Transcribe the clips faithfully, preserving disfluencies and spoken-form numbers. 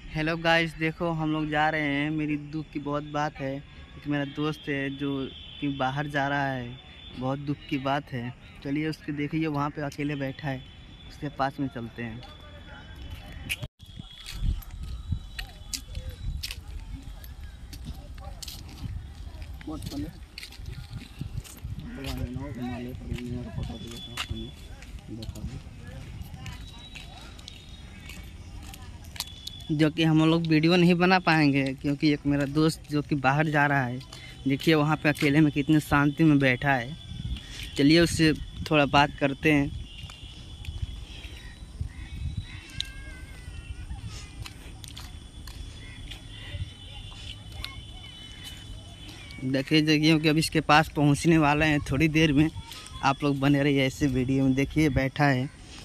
Hello guys, देखो हम लोग जा रहे हैं। मेरी दुख की बहुत बात है कि मेरा दोस्त है जो कि बाहर जा रहा है। बहुत दुख की बात है। चलिए उसके देखिए, वहाँ पे अकेले बैठा है, उसके पास में चलते हैं। जो कि हम लोग वीडियो नहीं बना पाएंगे क्योंकि एक मेरा दोस्त जो कि बाहर जा रहा है, देखिए वहाँ पे अकेले में कितने शांति में बैठा है। चलिए उससे थोड़ा बात करते हैं। देखिए देखिए कि अभी इसके पास पहुँचने वाले हैं थोड़ी देर में। आप लोग बने रहिए ऐसे वीडियो में। देखिए बैठा है।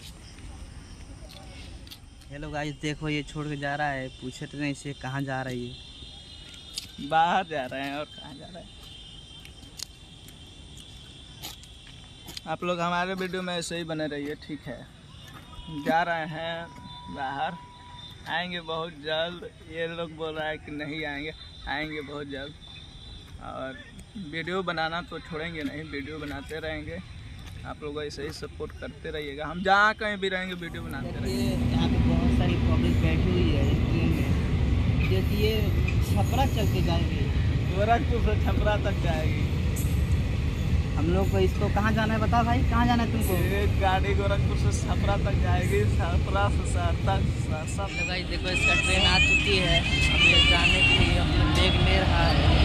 हेलो गाइस, देखो ये छोड़ के जा रहा है। पूछे तो नहीं इसे कहाँ जा रही है। बाहर जा रहे हैं और कहाँ जा रहे हैं। आप लोग हमारे वीडियो में ऐसे ही बने रहिए, ठीक है। जा रहे हैं बाहर, आएंगे बहुत जल्द। ये लोग बोल रहा है कि नहीं आएंगे, आएंगे बहुत जल्द। और वीडियो बनाना तो छोड़ेंगे नहीं, वीडियो बनाते रहेंगे। आप लोग ऐसे ही सपोर्ट करते रहिएगा। हम जहाँ कहीं भी रहेंगे वीडियो बनाते रहेंगे। यहाँ पे बहुत सारी पब्लिक बैठी हुई है इस ट्रेन में, जो कि ये छपरा चल के जाएगी, गोरखपुर से छपरा तक जाएगी। हम लोग को इसको कहाँ जाना है बता भाई, कहाँ जाना है तुमको? एक गाड़ी गोरखपुर से छपरा तक जाएगी, छपरा से सहरसा सहरसा। तो भाई देखो इसका ट्रेन आ चुकी है। अब ये जाने के लिए अपना बैग ले रहा है।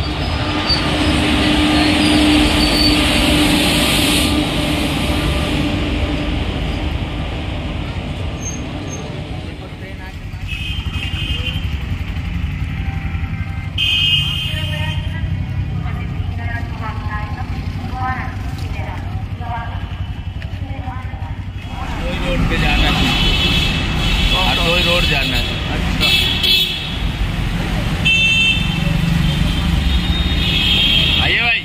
रोड पे जाना है, हरदोई रोड जाना है। अच्छा, आइए भाई।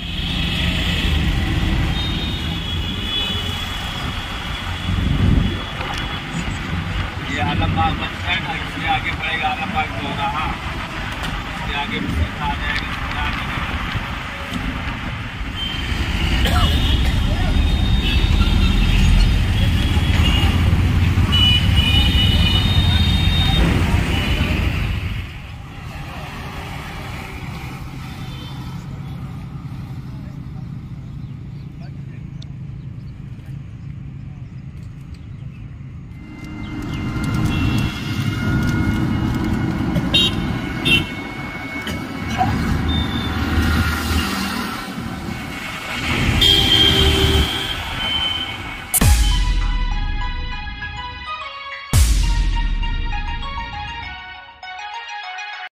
ये आलमबाग बस स्टैंड है, इससे आगे पड़ेगा आलमबाग चौराहा। इससे आगे आ जाएगा।